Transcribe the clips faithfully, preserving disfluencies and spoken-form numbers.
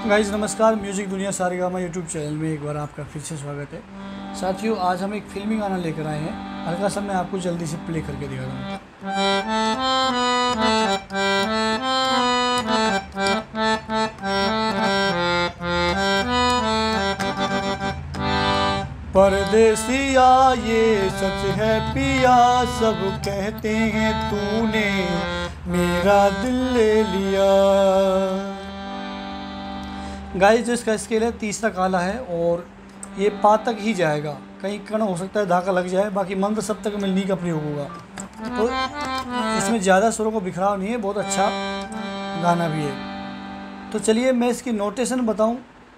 Guys नमस्कार, music दुनिया Saregama YouTube channel में एक बार आपका फिर से स्वागत है। साथियों, आज हम एक फिल्मी गाना लेकर आए हैं। हल्का सा मैं आपको जल्दी से प्ले करके दिखा दूँ। परदेसिया ये सच है पिया, सब कहते हैं तूने मेरा दिल ले लिया। गाइस जो इसका स्केल है तीसरा काला है और ये पा तक ही जाएगा। कहीं कण हो सकता है धाका लग जाए, बाकी मंद सब तक मिलनी का प्रयोग होगा। तो इसमें ज़्यादा सुरों को बिखराव नहीं है, बहुत अच्छा गाना भी है। तो चलिए मैं इसकी नोटेशन बताऊं।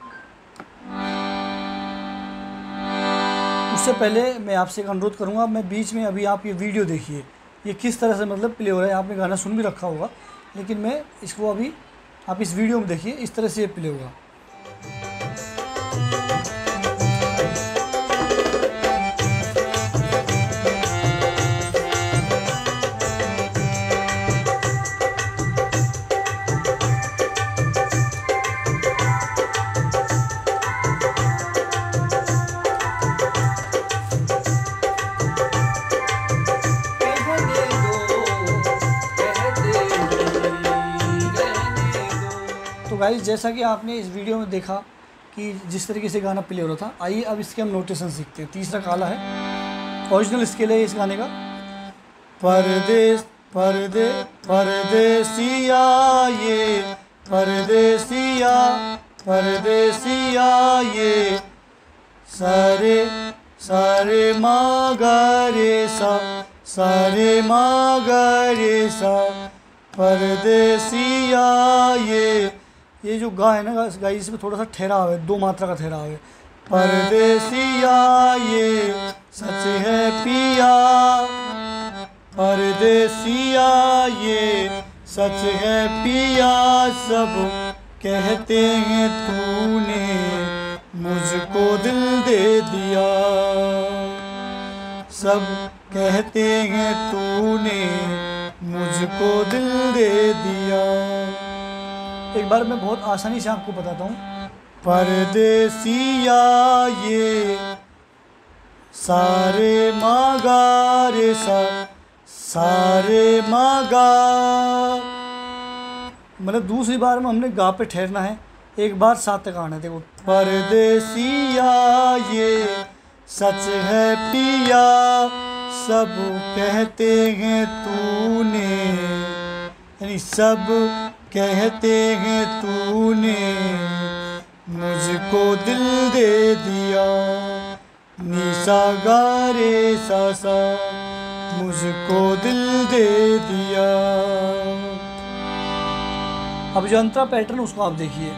उससे पहले मैं आपसे एक अनुरोध करूंगा, मैं बीच में अभी आप ये वीडियो देखिए, ये किस तरह से मतलब प्ले हो रहा है। आपने गाना सुन भी रखा होगा, लेकिन मैं इसको अभी आप इस वीडियो में देखिए, इस तरह से ये प्ले होगा। तो गाइस जैसा कि आपने इस वीडियो में देखा कि जिस तरीके से गाना प्ले हो रहा था, आइए अब इसके हम नोटेशन सीखते हैं। तीसरा काला है, ओरिजिनल स्केल है इस गाने का। परदेस परदे परदेसिया ये परदेसिया परदेसिया ये सारे सारे मा गा रे सा सारे मा गा रे सा परदेसिया ये ये जो गा है ना गाइस, इसमें थोड़ा सा ठहराव है, दो मात्रा का ठहराव है। परदेसिया ये सच है पिया, परदेसिया ये सच है पिया, सब कहते हैं तूने मुझको दिल दे दिया, सब कहते हैं तूने मुझको दिल दे दिया। एक बार मैं बहुत आसानी से आपको बताता हूँ। परदेसिया ये सारे मागा रे सा सारे मागा, मतलब दूसरी बार में हमने गा पे ठहरना है, एक बार सात तक आना है। देखो, परदेसिया ये सच है पिया, सब कहते हैं तूने, यानी सब कहते हैं तूने मुझको दिल दे दिया, निशा गा रे सा सा मुझको दिल दे दिया। अब जो अंतरा पैटर्न उसको आप देखिए।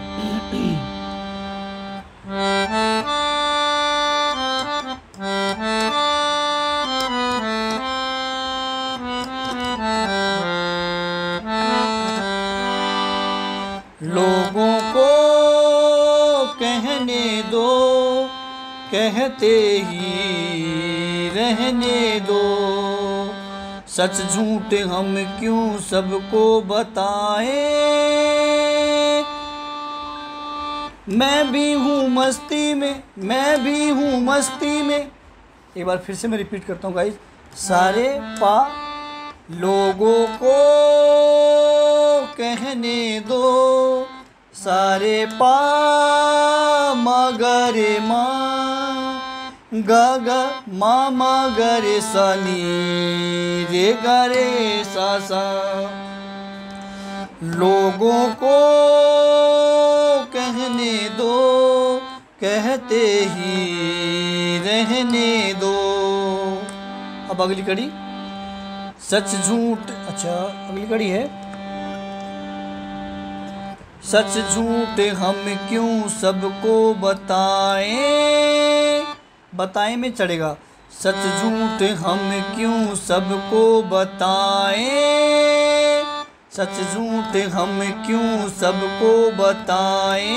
लोगों को कहने दो, कहते ही रहने दो, सच झूठ हम क्यों सबको बताएं, मैं भी हूँ मस्ती में, मैं भी हूँ मस्ती में। एक बार फिर से मैं रिपीट करता हूँ गाइस। सारे पा लोगों को कहने दो, सारे पा मा गा रे मा गा गा मा मा गा रे सा नी रे गा रे सा सा, लोगों को कहने दो, कहते ही रहने दो। अब अगली कड़ी सच झूठ, अच्छा अगली कड़ी है सच झूठ हम क्यों सबको बताएं, बताएं में चढ़ेगा। सच झूठ हम क्यों सबको बताएं, सच झूठ हम क्यों सबको बताएं,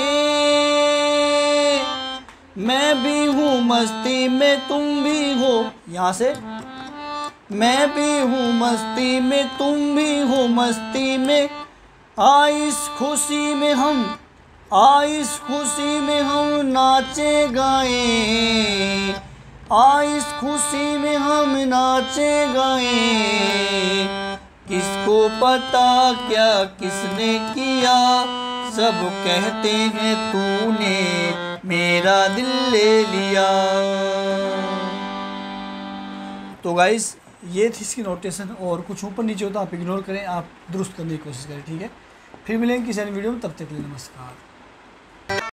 मैं भी हूँ मस्ती में तुम भी हो, यहाँ से मैं भी हूँ मस्ती में तुम भी हो मस्ती में, आ इस खुशी में हम आ इस खुशी में हम नाचे गाए, आ इस खुशी में हम नाचे गाए, किसको पता क्या किसने किया, सब कहते हैं तूने मेरा दिल ले लिया। तो गाइस ये थी इसकी नोटेशन, और कुछ ऊपर नीचे होता आप इग्नोर करें, आप दुरुस्त करने की कोशिश करें, ठीक है। फिर मिलेंगे किसी अन्य वीडियो में, तब तक के लिए नमस्कार।